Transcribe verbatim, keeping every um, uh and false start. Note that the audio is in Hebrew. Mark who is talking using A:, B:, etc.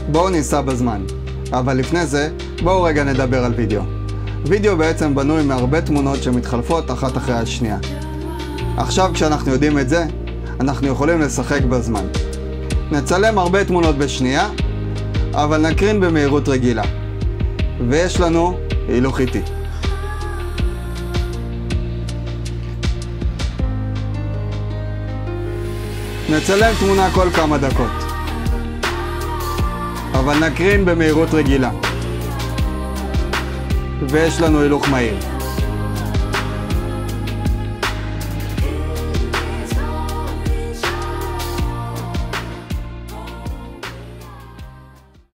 A: בואו ניסע בזמן. אבל לפני זה, בואו רגע נדבר על וידאו. וידאו בעצם בנוי מהרבה תמונות שמתחלפות אחת אחרי השנייה. עכשיו כשאנחנו יודעים את זה, אנחנו יכולים לשחק בזמן. נצלם הרבה תמונות בשנייה, אבל נקרין במהירות רגילה. ויש לנו הילוך איטי. נצלם תמונה כל כמה דקות, אבל נקרין במהירות רגילה. ויש לנו הילוך מהיר.